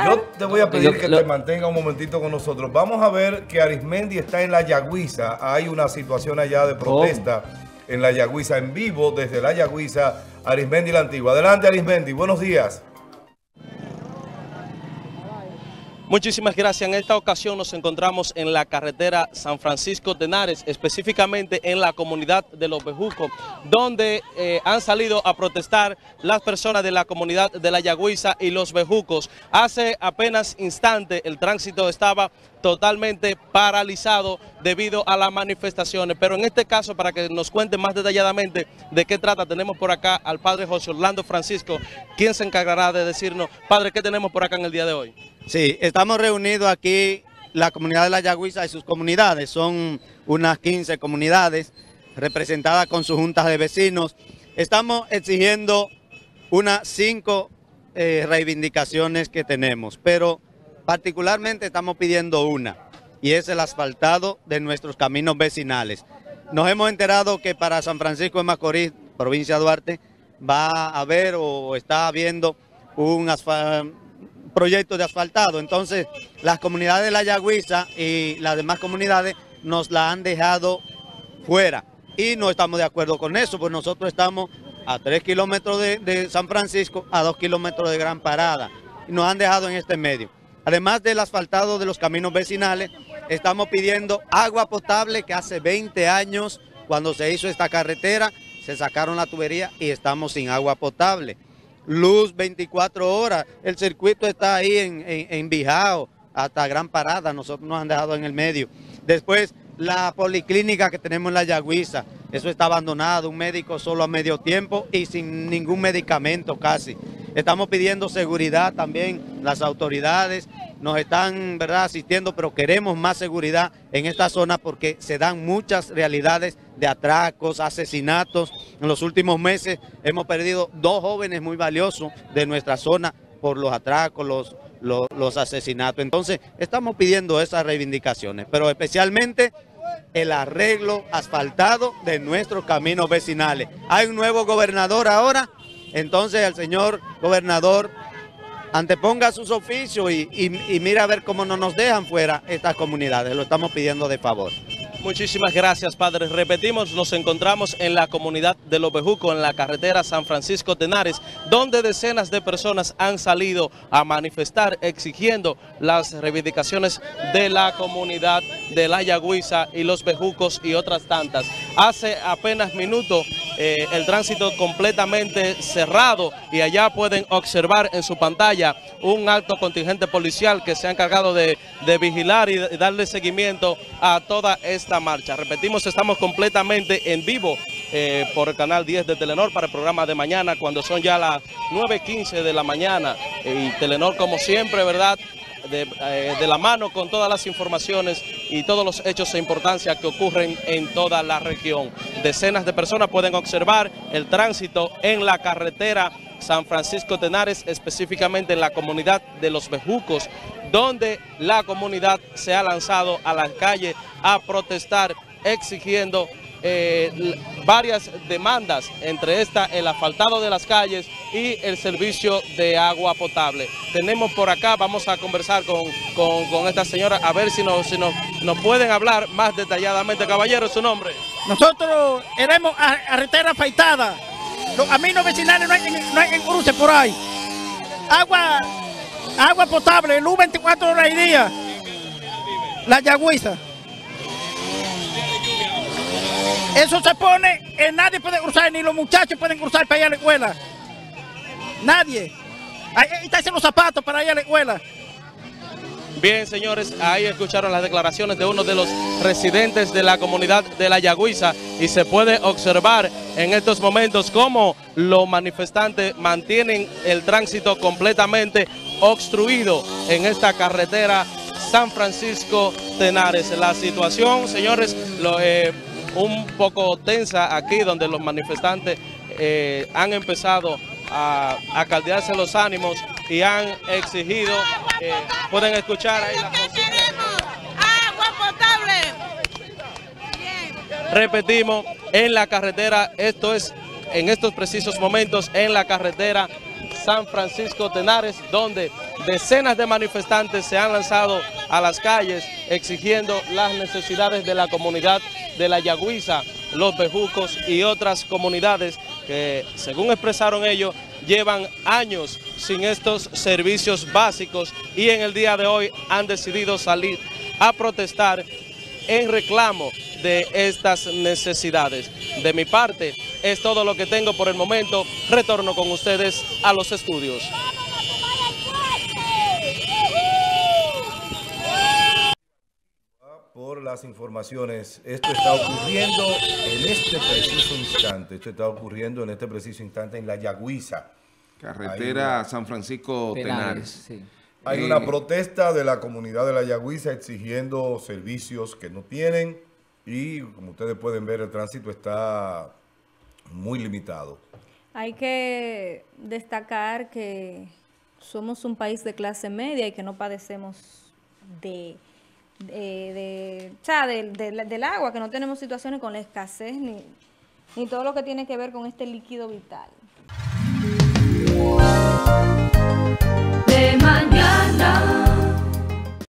Yo te voy a pedir que te mantenga un momentito con nosotros. Vamos a ver que Arismendi está en la Yagüiza. Hay una situación allá de protesta en la Yagüiza, en vivo desde la Yagüiza, Arismendi la Antigua. Adelante, Arismendi, buenos días. Muchísimas gracias. En esta ocasión nos encontramos en la carretera San Francisco de Henares, específicamente en la comunidad de Los Bejucos, donde han salido a protestar las personas de la comunidad de la Yagüiza y Los Bejucos. Hace apenas instantes el tránsito estaba totalmente paralizado debido a las manifestaciones, pero en este caso, para que nos cuente más detalladamente de qué trata, tenemos por acá al padre José Orlando Francisco, quien se encargará de decirnos, padre, ¿qué tenemos por acá en el día de hoy? Sí, estamos reunidos aquí, la comunidad de la Yagüiza y sus comunidades, son unas 15 comunidades representadas con sus juntas de vecinos. Estamos exigiendo unas 5 reivindicaciones que tenemos, pero particularmente estamos pidiendo una, y es el asfaltado de nuestros caminos vecinales. Nos hemos enterado que para San Francisco de Macorís, provincia de Duarte, va a haber o está habiendo un proyecto de asfaltado. Entonces, las comunidades de la Yagüiza y las demás comunidades nos la han dejado fuera. Y no estamos de acuerdo con eso, pues nosotros estamos a 3 kilómetros de San Francisco, a 2 kilómetros de Gran Parada. Y nos han dejado en este medio. Además del asfaltado de los caminos vecinales, estamos pidiendo agua potable, que hace 20 años, cuando se hizo esta carretera, se sacaron la tubería y estamos sin agua potable. Luz 24 horas, el circuito está ahí en Bijao, hasta Gran Parada, nosotros nos han dejado en el medio. Después, la policlínica que tenemos en la Yagüiza, eso está abandonado, un médico solo a medio tiempo y sin ningún medicamento casi. Estamos pidiendo seguridad también, las autoridades nos están, ¿verdad?, asistiendo, pero queremos más seguridad en esta zona porque se dan muchas realidades de atracos, asesinatos. En los últimos meses hemos perdido 2 jóvenes muy valiosos de nuestra zona por los atracos, los asesinatos. Entonces, estamos pidiendo esas reivindicaciones, pero especialmente el arreglo asfaltado de nuestros caminos vecinales. Hay un nuevo gobernador ahora, entonces el señor gobernador anteponga sus oficios y mira a ver cómo no nos dejan fuera estas comunidades. Lo estamos pidiendo de favor. Muchísimas gracias, padre. Repetimos, nos encontramos en la comunidad de Los Bejucos, en la carretera San Francisco de Henares, donde decenas de personas han salido a manifestar exigiendo las reivindicaciones de la comunidad de la Yagüiza y Los Bejucos y otras tantas. Hace apenas minutos el tránsito completamente cerrado y allá pueden observar en su pantalla un alto contingente policial que se ha encargado de vigilar y darle seguimiento a toda esta marcha. Repetimos, estamos completamente en vivo por el canal 10 de Telenor para el programa de mañana, cuando son ya las 9:15 de la mañana. Y Telenor, como siempre, ¿verdad?, de la mano con todas las informaciones y todos los hechos de importancia que ocurren en toda la región. Decenas de personas pueden observar el tránsito en la carretera San Francisco de Henares, específicamente en la comunidad de Los Bejucos, donde la comunidad se ha lanzado a las calles a protestar exigiendo varias demandas, entre estas el asfaltado de las calles y el servicio de agua potable. Tenemos por acá, vamos a conversar con esta señora, a ver si nos pueden hablar más detalladamente. Caballero, ¿su nombre? Nosotros queremos carretera asfaltada, los caminos vecinales no hay cruce por ahí, agua potable, luz 24 horas al día, la Yagüiza. Eso se pone, nadie puede cruzar, ni los muchachos pueden cruzar para ir a la escuela. Nadie. Ahí están los zapatos para ir a la escuela. Bien, señores, ahí escucharon las declaraciones de uno de los residentes de la comunidad de la Yagüiza y se puede observar en estos momentos cómo los manifestantes mantienen el tránsito completamente obstruido en esta carretera San Francisco de Henares. La situación, señores, un poco tensa aquí, donde los manifestantes han empezado a caldearse los ánimos y han exigido, pueden escuchar ahí la agua potable. Repetimos, en la carretera, esto es en estos precisos momentos en la carretera San Francisco Tenares, donde decenas de manifestantes se han lanzado a las calles exigiendo las necesidades de la comunidad de La Yagüiza, Los Bejucos y otras comunidades que, según expresaron ellos, llevan años sin estos servicios básicos y en el día de hoy han decidido salir a protestar en reclamo de estas necesidades. De mi parte, es todo lo que tengo por el momento. Retorno con ustedes a los estudios. Por las informaciones, esto está ocurriendo en este preciso instante. Esto está ocurriendo en este preciso instante en La Yagüiza. Carretera San Francisco Tenares. Sí. Hay una protesta de la comunidad de La Yagüiza exigiendo servicios que no tienen y, como ustedes pueden ver, el tránsito está muy limitado. Hay que destacar que somos un país de clase media y que no padecemos del agua, que no tenemos situaciones con la escasez ni todo lo que tiene que ver con este líquido vital.